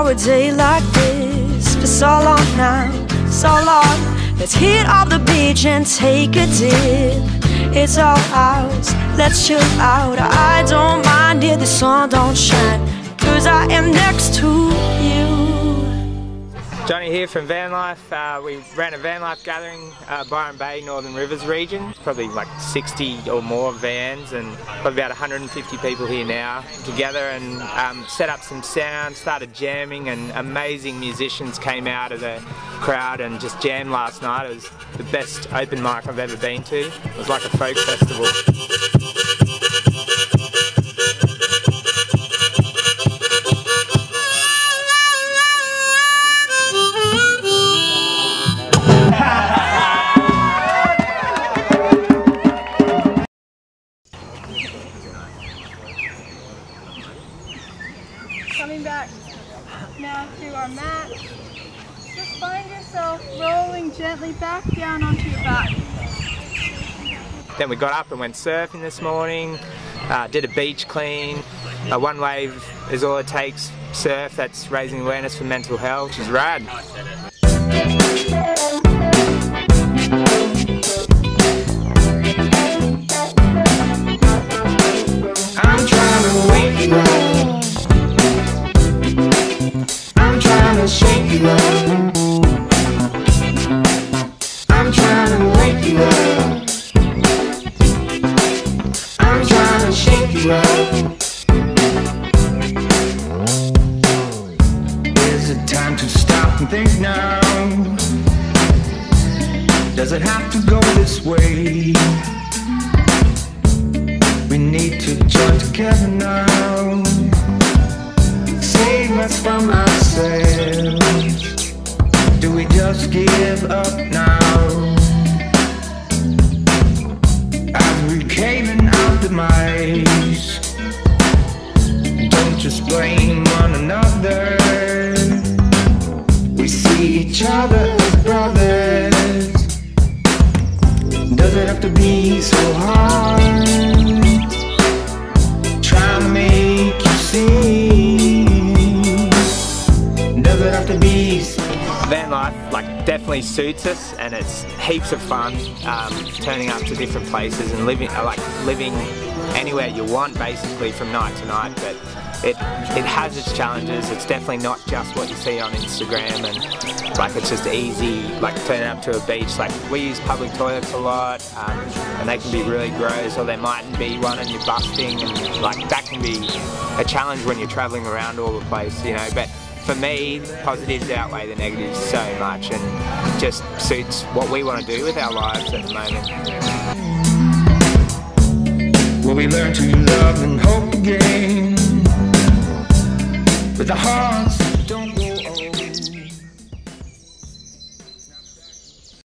for a day like this for so long now, so long. Let's hit up the beach and take a dip. It's all ours, let's chill out. I don't mind if the sun don't shine, 'cause I am next to you. Jonny here from Vanlife. We ran a Vanlife gathering, Byron Bay, Northern Rivers region. Probably like 60 or more vans and probably about 150 people here now together, and set up some sound, started jamming, and amazing musicians came out of the crowd and just jammed last night. It was the best open mic I've ever been to. It was like a folk festival. Coming back now to our mat. Just find yourself rolling gently back down onto your back. Then we got up and went surfing this morning, did a beach clean. One wave is all it takes surf, that's raising awareness for mental health, which is rad. I'm trying to wake you up. I'm trying to shake you up. I'm trying to wake you up. I'm trying to shake you up. Is it time to stop and think now? Does it have to go this way? We need to join together now. Save us from ourselves. Do we just give up now? As we caving out the mice, don't just blame one another. We see each other as brothers. Does it have to be so hard? Trying to make you see. Does it have to be so hard? Vanlife definitely suits us, and it's heaps of fun turning up to different places and living anywhere you want basically from night to night. But it has its challenges. It's definitely not just what you see on Instagram, and it's just easy turning up to a beach. We use public toilets a lot, and they can be really gross, or there mightn't be one and you're busting, and that can be a challenge when you're traveling around all the place, you know. But for me, positives outweigh the negatives so much, and just suits what we want to do with our lives at the moment. Will we learn to love and hope again? With a heart